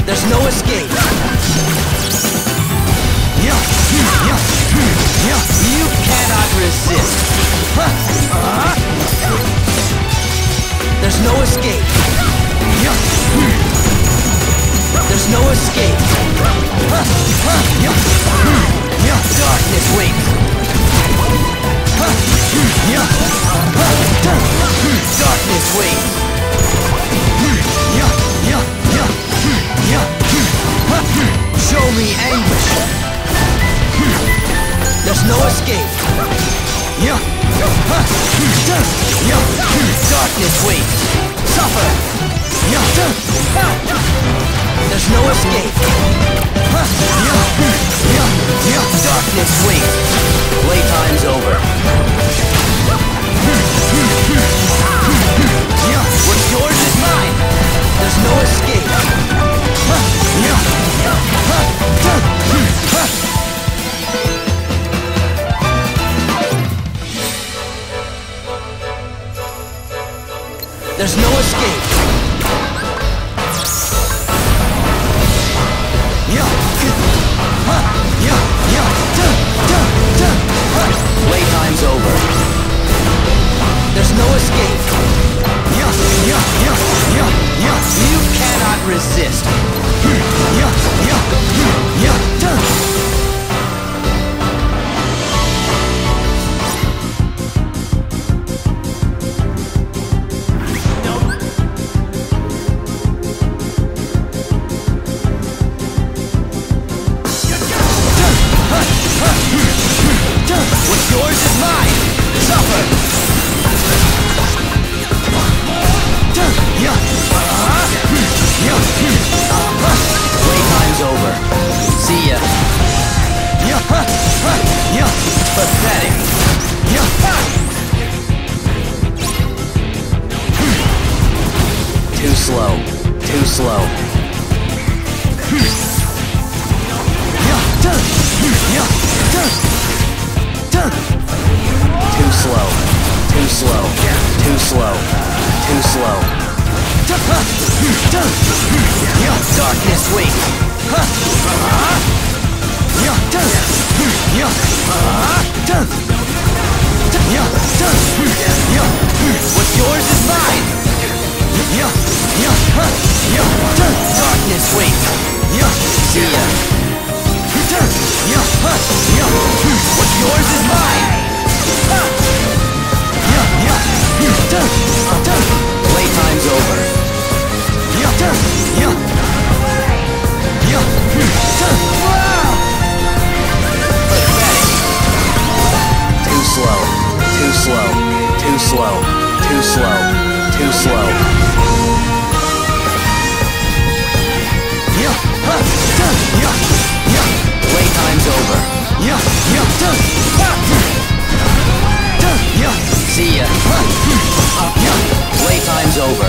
There's no escape. You cannot resist. There's no escape. There's no escape. Darkness waits. Darkness waits. Show me anguish. There's no escape. Darkness waits. Suffer. There's no escape. Darkness waits. Playtime's over. What's yours is mine. There's no escape. There's no escape. Playtime's over. There's no escape. You cannot resist. What's yours is mine. Suffer. Playtime's over. See ya. Pathetic. Too slow. Too slow. Too slow. Too slow. Too slow. Too slow. Darkness waits. What's yours is mine. Darkness waits. See ya. What's yours is mine. Playtime's over. Pathetic. Too slow. Too slow. Too slow. Too slow. Too slow. Playtime's over. See ya. Playtime's over.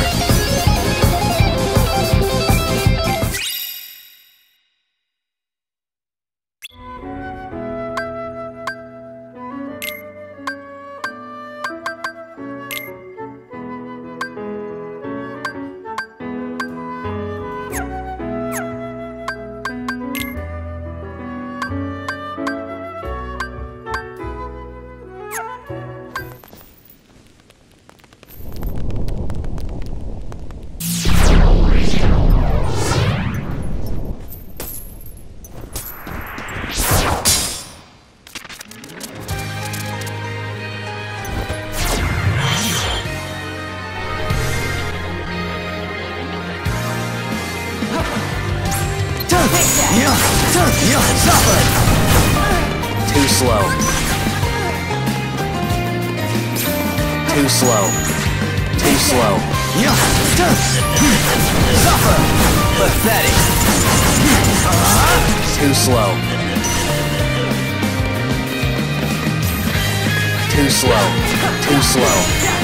Too slow. Too slow. Too slow. Suffer. Pathetic. Too slow. Too slow. Too slow.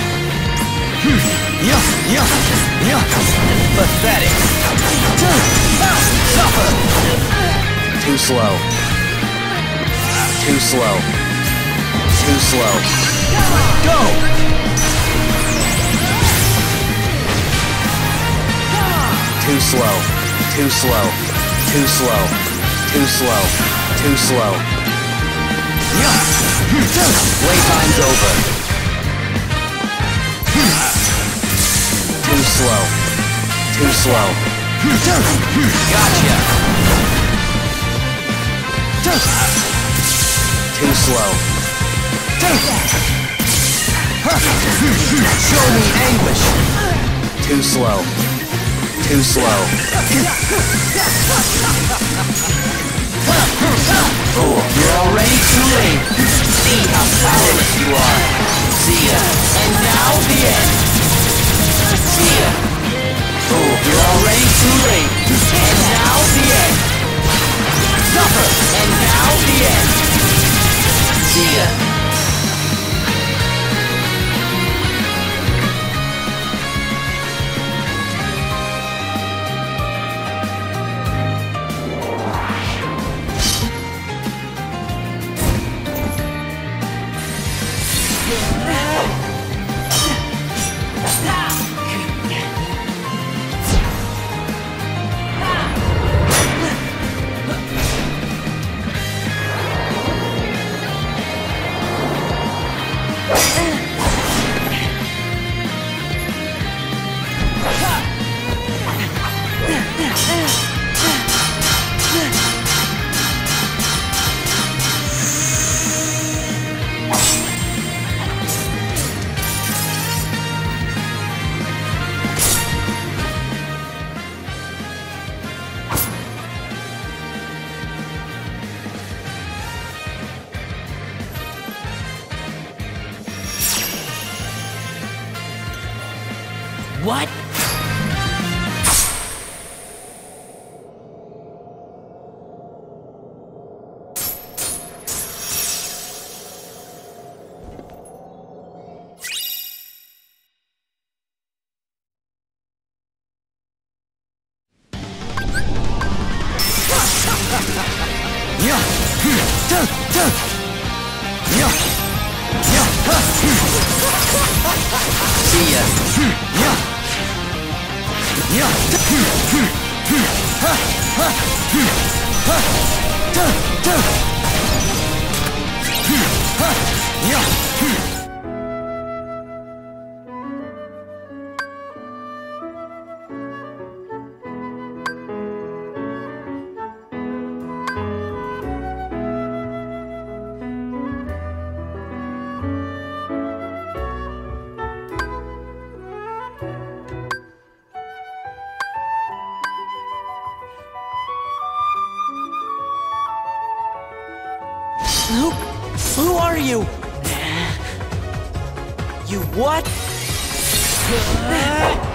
Pathetic. Suffer. Too slow. Too slow. Too slow. Go! Too slow. Too slow. Too slow. Too slow. Too slow. Playtime's over. Too slow. Too slow. Gotcha. Too slow. Show me anguish. Too slow. Too slow. Oh, you're already too late. See how powerless you are. See ya. And now the end. See ya. Oh, you're already too late. And now the end. Suffer. And now the end. See ya. What? See ya. Who are you? You what?